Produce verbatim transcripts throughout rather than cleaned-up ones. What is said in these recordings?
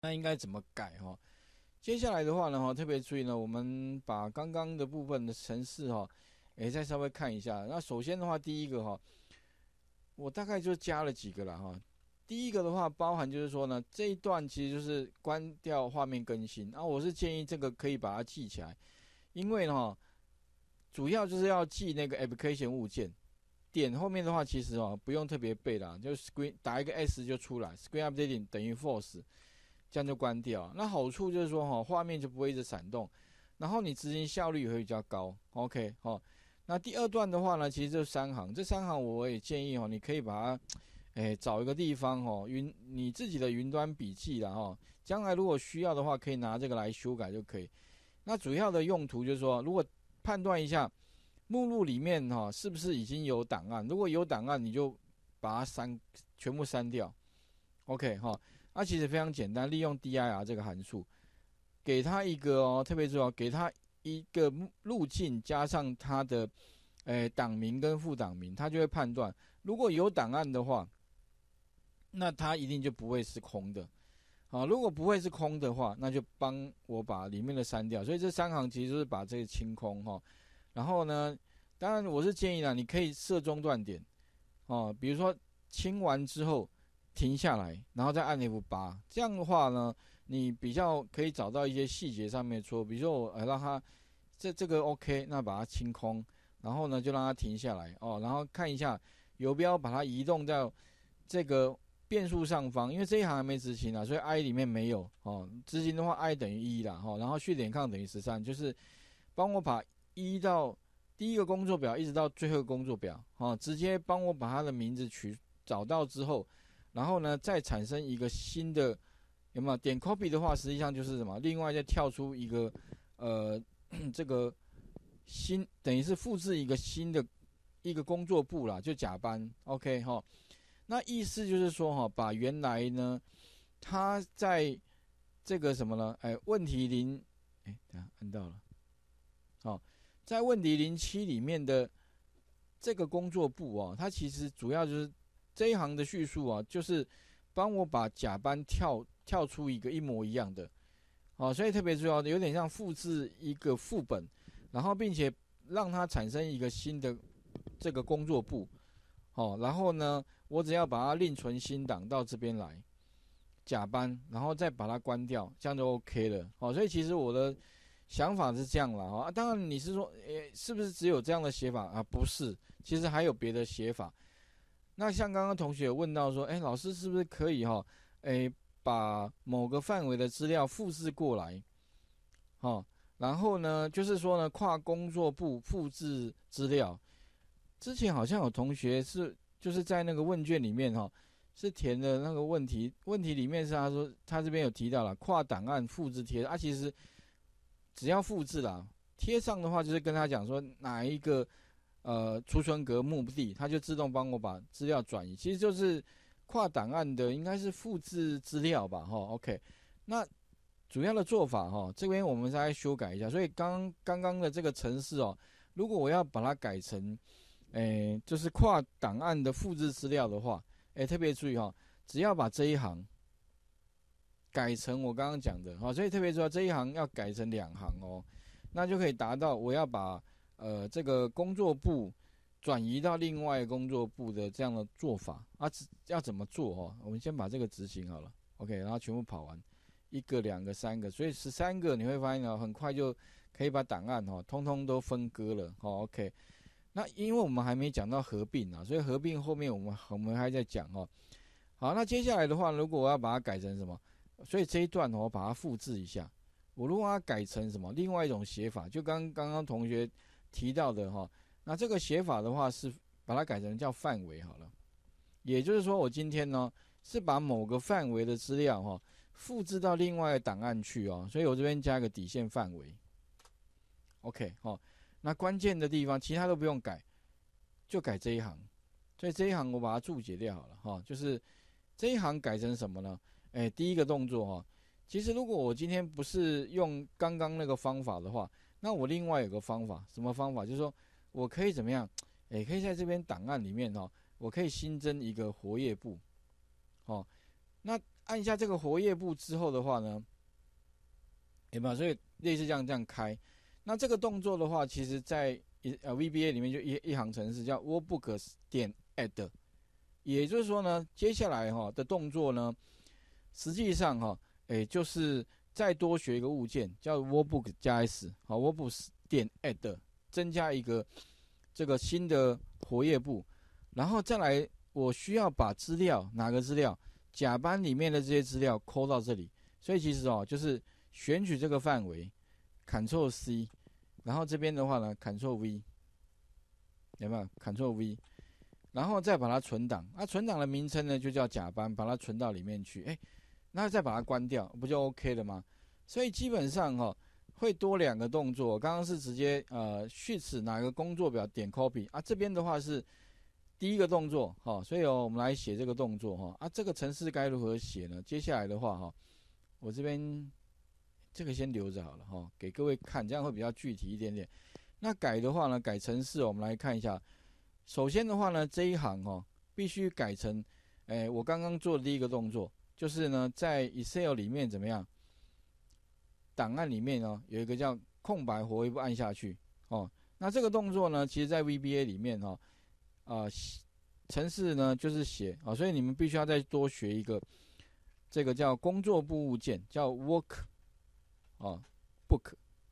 那应该怎么改哈？接下来的话呢，哈，特别注意呢，我们把刚刚的部分的程式哈，诶，再稍微看一下。那首先的话，第一个哈，我大概就加了几个了哈。第一个的话，包含就是说呢，这一段其实就是关掉画面更新啊。我是建议这个可以把它记起来，因为呢，主要就是要记那个 application 物件。点后面的话，其实哦不用特别背啦，就 screen 打一个 S 就出来 ，screen updating 等于 false，这样就关掉。那好处就是说哈，画面就不会一直闪动，然后你执行效率也会比较高。OK 哈，那第二段的话呢，其实就三行，这三行我也建议哈，你可以把它，哎找一个地方哈，云你自己的云端笔记啦哈，将来如果需要的话，可以拿这个来修改就可以。那主要的用途就是说，如果判断一下。目录里面哈、哦、是不是已经有档案？如果有档案，你就把它删，全部删掉。OK 哈、哦，那、啊、其实非常简单，利用 dir 这个函数，给它一个哦，特别重要，给它一个路径加上它的诶档名跟副档名，它就会判断，如果有档案的话，那它一定就不会是空的。好，如果不会是空的话，那就帮我把里面的删掉。所以这三行其实就是把这个清空哈。然后呢，当然我是建议啦，你可以设中断点哦，比如说清完之后停下来，然后再按 F 八，这样的话呢，你比较可以找到一些细节上面错，比如说我呃让它这这个 OK， 那把它清空，然后呢就让它停下来哦，然后看一下游标把它移动到这个变数上方，因为这一行还没执行啊，所以 i 里面没有哦，执行的话 i 等于一啦哈、哦，然后序点抗等于十三，就是帮我把一到第一个工作表一直到最后一个工作表，哦，直接帮我把它的名字取找到之后，然后呢再产生一个新的，有没有？点 copy 的话，实际上就是什么？另外再跳出一个呃这个新，等于是复制一个新的一个工作簿啦，就甲班 ，OK 哈、哦。那意思就是说哈、哦，把原来呢它在这个什么呢？哎，问题零，哎，等下按到了。哦，在问题零七里面的这个工作簿哦，它其实主要就是这一行的叙述啊，就是帮我把甲班跳跳出一个一模一样的，哦，所以特别重要的，有点像复制一个副本，然后并且让它产生一个新的这个工作簿，哦，然后呢，我只要把它另存新档到这边来，甲班，然后再把它关掉，这样就 OK 了，哦，所以其实我的想法是这样啦，哈、啊，当然你是说，诶，是不是只有这样的写法啊？不是，其实还有别的写法。那像刚刚同学有问到说，诶，老师是不是可以哈，诶，把某个范围的资料复制过来，哈，然后呢，就是说呢，跨工作簿复制资料。之前好像有同学是就是在那个问卷里面哈，是填的那个问题，问题里面是他说他这边有提到了跨档案复制贴啊，其实。只要复制啦，贴上的话就是跟他讲说哪一个呃储存格目的，它就自动帮我把资料转移，其实就是跨档案的，应该是复制资料吧，哈 ，OK。那主要的做法哈，这边我们再修改一下，所以刚刚刚的这个程式哦，如果我要把它改成，诶，就是跨档案的复制资料的话，诶，特别注意哈，只要把这一行。改成我刚刚讲的，好，所以特别说这一行要改成两行哦，那就可以达到我要把呃这个工作簿转移到另外一个工作簿的这样的做法啊，要怎么做哦？我们先把这个执行好了 ，OK， 然后全部跑完，一个、两个、三个，所以十三个你会发现哦，很快就可以把档案哦，通通都分割了，哦 OK。那因为我们还没讲到合并啊，所以合并后面我们我们还在讲哦。好，那接下来的话，如果我要把它改成什么？所以这一段我把它复制一下，我如果把它改成什么另外一种写法，就刚刚刚同学提到的哈，那这个写法的话是把它改成叫范围好了，也就是说我今天呢是把某个范围的资料哈复制到另外一个档案去哦，所以我这边加个底线范围 ，OK 哈，那关键的地方其他都不用改，就改这一行，所以这一行我把它注解掉好了哈，就是这一行改成什么呢？哎，第一个动作哈，其实如果我今天不是用刚刚那个方法的话，那我另外有个方法，什么方法？就是说我可以怎么样？哎，可以在这边档案里面哈，我可以新增一个活页簿，哦，那按下这个活页簿之后的话呢，有没有？所以类似这样这样开。那这个动作的话，其实在呃 V B A 里面就一一行程式叫 workbook 点 add， 也就是说呢，接下来哈的动作呢，实际上哈，诶就是再多学一个物件叫 workbook 加 s， 好 workbook 点 add， 增加一个这个新的活页簿，然后再来我需要把资料哪个资料甲班里面的这些资料抠到这里，所以其实哦就是选取这个范围 ，Ctrl C， 然后这边的话呢 Ctrl V， 有没有 Ctrl V， 然后再把它存档，那、啊、存档的名称呢就叫甲班，把它存到里面去，哎，那再把它关掉，不就 OK 了吗？所以基本上哈、哦、会多两个动作，刚刚是直接呃 Shift 哪个工作表点 Copy 啊，这边的话是第一个动作哈、哦，所以哦我们来写这个动作哈、哦、啊，这个程式该如何写呢？接下来的话哈、哦，我这边这个先留着好了哈、哦，给各位看，这样会比较具体一点点。那改的话呢，改程式我们来看一下。首先的话呢，这一行哦必须改成，哎，我刚刚做的第一个动作，就是呢在 Excel 里面怎么样？档案里面呢有一个叫空白活页簿，按下去哦。那这个动作呢，其实在 V B A 里面哈、哦，呃，程式呢就是写啊、哦，所以你们必须要再多学一个，这个叫工作部物件，叫 work 哦 book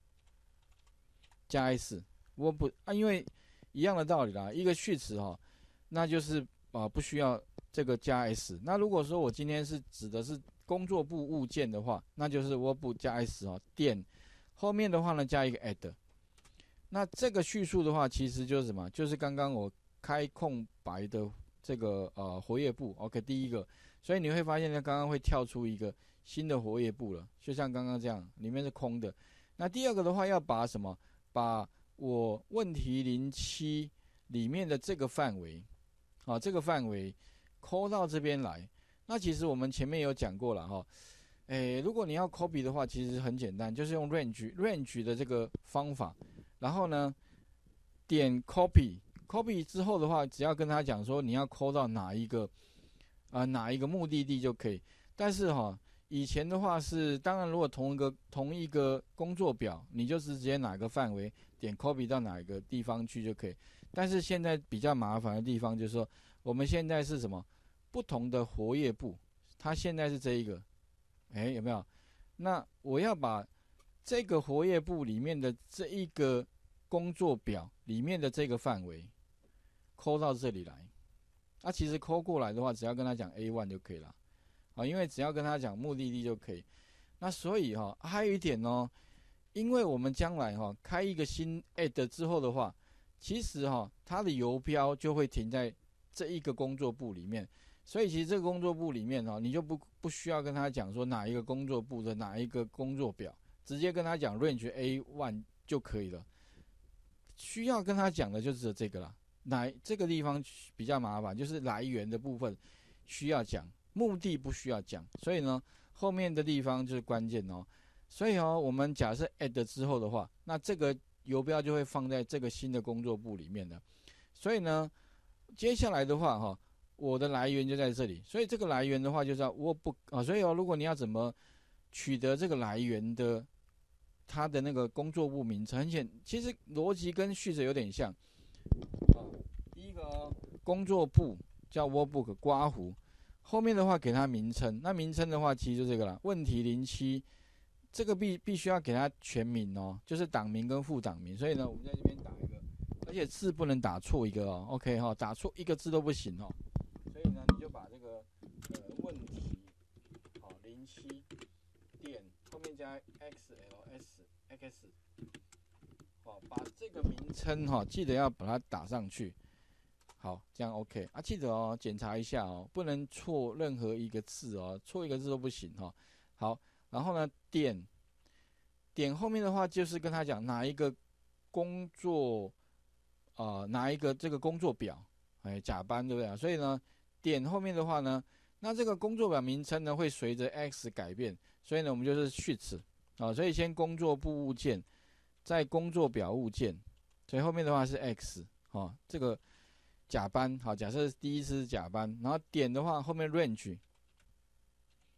加 s work 啊，因为一样的道理啦，一个序词哈、哦，那就是啊、呃、不需要这个加 s。那如果说我今天是指的是工作部物件的话，那就是 workbook 加 s 哦，点后面的话呢加一个 add。那这个叙述的话，其实就是什么？就是刚刚我开空白的这个呃活页簿 ，OK， 第一个，所以你会发现呢，刚刚会跳出一个新的活页簿了，就像刚刚这样，里面是空的。那第二个的话，要把什么？把我问题零七里面的这个范围，啊，这个范围抠到这边来。那其实我们前面有讲过了哈，诶，如果你要 copy 的话，其实很简单，就是用 range range 的这个方法，然后呢，点 copy copy 之后的话，只要跟他讲说你要抠到哪一个啊、呃、哪一个目的地就可以。但是哈，以前的话是，当然如果同一个同一个工作表，你就是直接哪个范围点 copy 到哪一个地方去就可以。但是现在比较麻烦的地方就是说，我们现在是什么？不同的活页簿，它现在是这一个，哎，有没有？那我要把这个活页簿里面的这一个工作表里面的这个范围抠到这里来。那、啊、其实抠过来的话，只要跟他讲 A 一 就可以了，啊，因为只要跟他讲目的地就可以。那所以哈、啊，还有一点哦，因为我们将来哈、啊、开一个新 add 之后的话，其实哈、啊、它的游标就会停在这一个工作簿里面。所以其实这个工作簿里面哈，你就不不需要跟他讲说哪一个工作簿的哪一个工作表，直接跟他讲 range A 一 就可以了。需要跟他讲的就只有这个啦。哪这个地方比较麻烦，就是来源的部分需要讲，目的不需要讲。所以呢，后面的地方就是关键哦。所以哦，我们假设 add 之后的话，那这个游标就会放在这个新的工作簿里面的。所以呢，接下来的话哈。我的来源就在这里，所以这个来源的话就叫 workbook 啊。所以哦，如果你要怎么取得这个来源的它的那个工作簿名称，很简，其实逻辑跟序则有点像。啊，第一个哦，工作簿叫 workbook 刮胡，后面的话给它名称，那名称的话其实就这个啦，问题零七，这个必必须要给它全名哦，就是档名跟副档名。所以呢，我们在这边打一个，而且字不能打错一个哦 ，OK 哈、哦，打错一个字都不行哦。所以呢，你就把这个呃问题好零七点后面加 X L S X， 好，把这个名称哈、哦，记得要把它打上去。好，这样 OK 啊，记得哦，检查一下哦，不能错任何一个字哦，错一个字都不行哈、哦。好，然后呢，点点后面的话就是跟他讲哪一个工作啊、呃，哪一个这个工作表，哎，甲班对不对？所以呢。点后面的话呢，那这个工作表名称呢会随着 X 改变，所以呢我们就是序词啊，所以先工作部物件，再工作表物件，所以后面的话是 X 啊，这个甲班好，假设第一次是甲班，然后点的话后面 range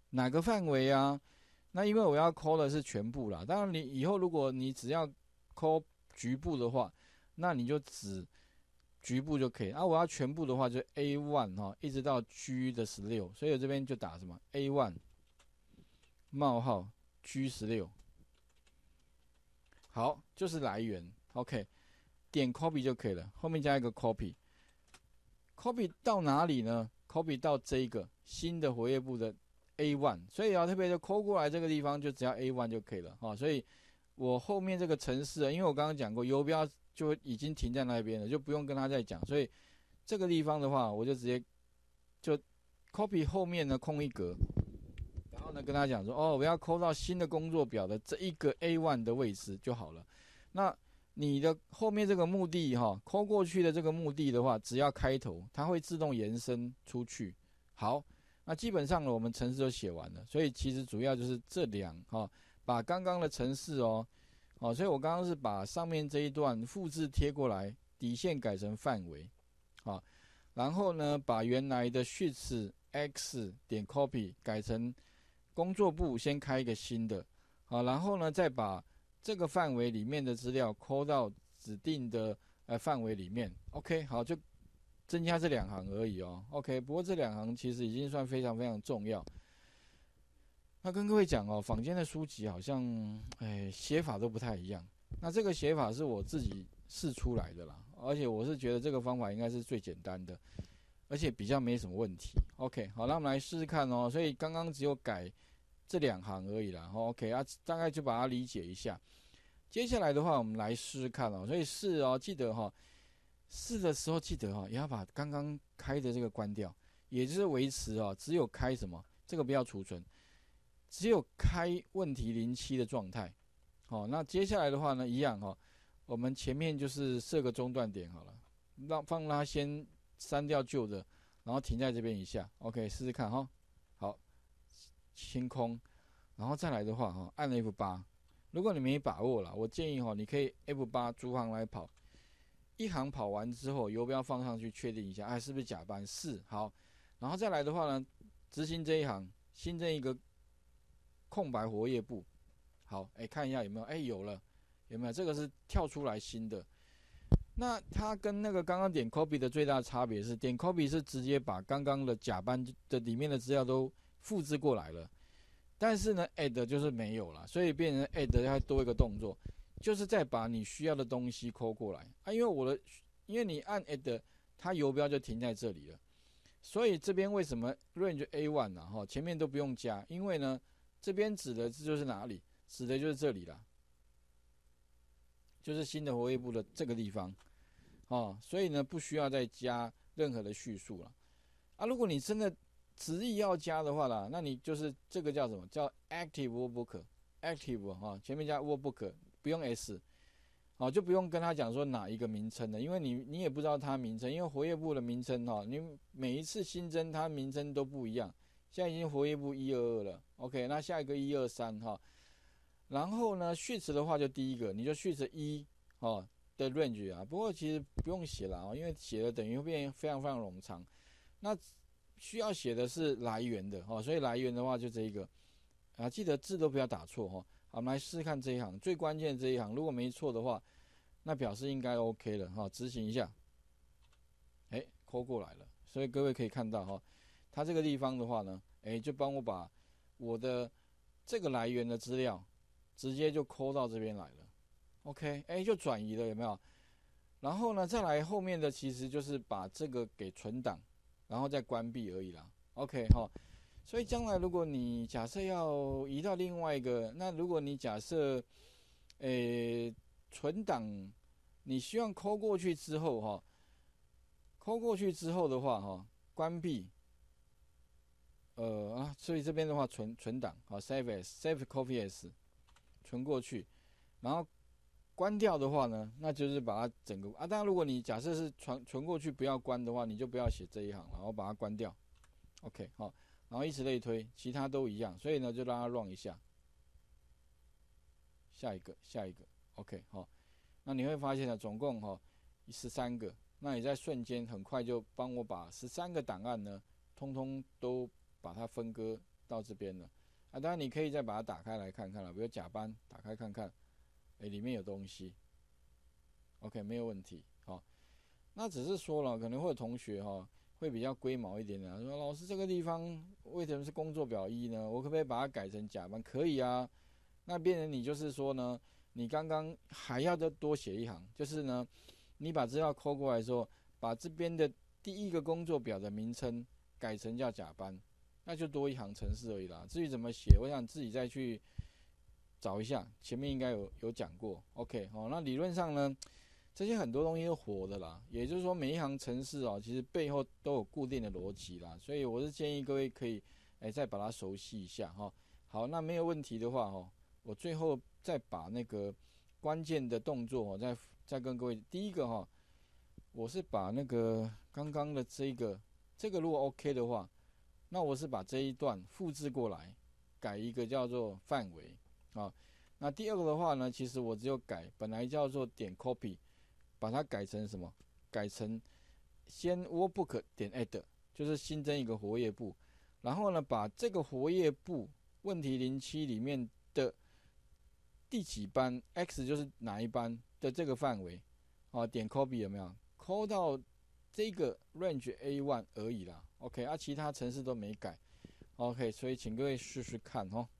哪个范围啊？那因为我要抠的是全部啦，当然你以后如果你只要抠局部的话，那你就只局部就可以。啊，我要全部的话就 A 一 哈，一直到 G 的十六，所以我这边就打什么 A 一 冒号 G 十六，好，就是来源 ，OK， 点 copy 就可以了，后面加一个 copy，copy 到哪里呢？copy 到这一个新的活页簿的 A 一， 所以要特别就抠过来这个地方，就只要 A 一 就可以了哈。所以我后面这个程式啊，因为我刚刚讲过，游标就已经停在那边了，就不用跟他再讲。所以这个地方的话，我就直接就 copy 后面呢空一格，然后呢跟他讲说，哦，我要抠到新的工作表的这一个 A 一 的位置就好了。那你的后面这个目的哈，抠过去的这个目的的话，只要开头，它会自动延伸出去。好，那基本上呢，我们程式都写完了，所以其实主要就是这两哈，把刚刚的程式哦，哦，所以我刚刚是把上面这一段复制贴过来，底线改成范围，好，然后呢，把原来的 Shift X 点 Copy 改成工作簿，先开一个新的，好，然后呢，再把这个范围里面的资料抠到指定的呃范围里面 ，OK， 好，就增加这两行而已哦 ，OK， 不过这两行其实已经算非常非常重要。那跟各位讲哦，坊间的书籍好像哎写法都不太一样。那这个写法是我自己试出来的啦，而且我是觉得这个方法应该是最简单的，而且比较没什么问题。OK， 好，那我们来试试看哦。所以刚刚只有改这两行而已啦。OK 啊，大概就把它理解一下。接下来的话，我们来试试看哦。所以试哦，记得哈、哦，试的时候记得哈、哦，也要把刚刚开的这个关掉，也就是维持哦，只有开什么，这个不要储存，只有开问题零七的状态。好，那接下来的话呢，一样哈、哦，我们前面就是设个中断点好了，让放它先删掉旧的，然后停在这边一下。OK， 试试看哈、哦。好，清空，然后再来的话哈，按 F 八。如果你没把握了，我建议哈，你可以 F 八 逐行来跑，一行跑完之后，游标放上去确定一下，哎，是不是甲班？是，好，然后再来的话呢，执行这一行，新增一个空白活页簿，好，哎，看一下有没有，哎，有了，有没有？这个是跳出来新的。那它跟那个刚刚点 copy 的最大差别是，点 copy 是直接把刚刚的甲班的里面的资料都复制过来了。但是呢 ，add 就是没有了，所以变成 add 要多一个动作，就是再把你需要的东西抠过来啊。因为我的，因为你按 add， 它游标就停在这里了，所以这边为什么 range A 一 啊？哈，前面都不用加，因为呢，这边指的就是哪里？指的就是这里啦，就是新的活页簿的这个地方，哦，所以呢，不需要再加任何的叙述了啊。如果你真的执意要加的话啦，那你就是这个叫什么？叫 active workbook active 哈，前面加 workbook， 不用 s， 好，就不用跟他讲说哪一个名称了，因为你你也不知道它名称，因为活页簿的名称哈，你每一次新增它名称都不一样。现在已经活页簿一二二了 ，OK， 那下一个一二三哈，然后呢，shift 的话就第一个，你就 shift 一哦的 range 啊，不过其实不用写了啊，因为写了等于会变非常非常冗长。那需要写的是来源的哈，所以来源的话就这一个啊，记得字都不要打错哈。好，我们来试试看这一行，最关键的这一行，如果没错的话，那表示应该 OK 了哈。执行一下，哎，抠过来了，所以各位可以看到哈，它这个地方的话呢，哎，就帮我把我的这个来源的资料直接就抠到这边来了 ，OK， 哎，就转移了，有没有？然后呢，再来后面的其实就是把这个给存档。然后再关闭而已啦 ，OK 哈。所以将来如果你假设要移到另外一个，那如果你假设，诶存档，你希望抠过去之后哈，抠过去之后的话哈，关闭，呃啊，所以这边的话存存档，好 save as save copy as 存过去，然后关掉的话呢，那就是把它整个啊，当然如果你假设是存存过去不要关的话，你就不要写这一行，然后把它关掉 ，OK 好，然后以此类推，其他都一样，所以呢就让它 run 一下，下一个下一个 OK 好，那你会发现呢，总共哈十三个，那你在瞬间很快就帮我把十三个档案呢，通通都把它分割到这边了。啊，当然你可以再把它打开来看看了，比如甲班打开看看，哎、欸，里面有东西 ，OK 没有问题，好、哦，那只是说了，可能会有同学哈、哦、会比较龟毛一点的，说老师这个地方为什么是工作表一呢？我可不可以把它改成甲班？可以啊，那变成你就是说呢，你刚刚还要再多写一行，就是呢，你把资料抠过来的时候，把这边的第一个工作表的名称改成叫甲班，那就多一行程式而已啦。至于怎么写，我想自己再去找一下，前面应该有有讲过。OK， 哦，那理论上呢，这些很多东西都活的啦，也就是说每一行程式哦，其实背后都有固定的逻辑啦，所以我是建议各位可以，哎、欸，再把它熟悉一下哈。好，那没有问题的话哈，我最后再把那个关键的动作哦，再再跟各位，第一个哈，我是把那个刚刚的这个这个如果 OK 的话，那我是把这一段复制过来，改一个叫做范围啊。那第二个的话呢，其实我只有改本来叫做点 copy， 把它改成什么？改成先 workbook 点 add， 就是新增一个活页簿，然后呢，把这个活页簿问题零七里面的第几班 X 就是哪一班的这个范围，啊，点 copy 有没有？抠到这个 range A 一 而已啦。OK， 啊，其他程式都没改。OK， 所以请各位试试看哦。